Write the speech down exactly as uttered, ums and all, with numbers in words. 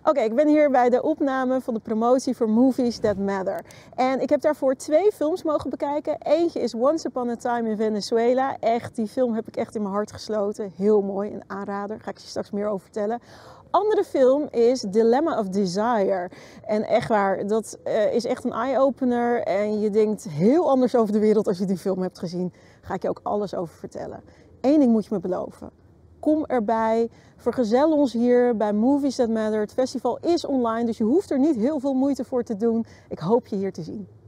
Oké, ik ben hier bij de opname van de promotie voor Movies That Matter. En ik heb daarvoor twee films mogen bekijken. Eentje is Once Upon a Time in Venezuela. Echt, die film heb ik echt in mijn hart gesloten. Heel mooi, een aanrader. Daar ga ik je straks meer over vertellen. Andere film is Dilemma of Desire. En echt waar, dat uh, is echt een eye-opener. En je denkt heel anders over de wereld als je die film hebt gezien. Daar ga ik je ook alles over vertellen. Eén ding moet je me beloven. Kom erbij, vergezel ons hier bij Movies That Matter. Het festival is online, dus je hoeft er niet heel veel moeite voor te doen. Ik hoop je hier te zien.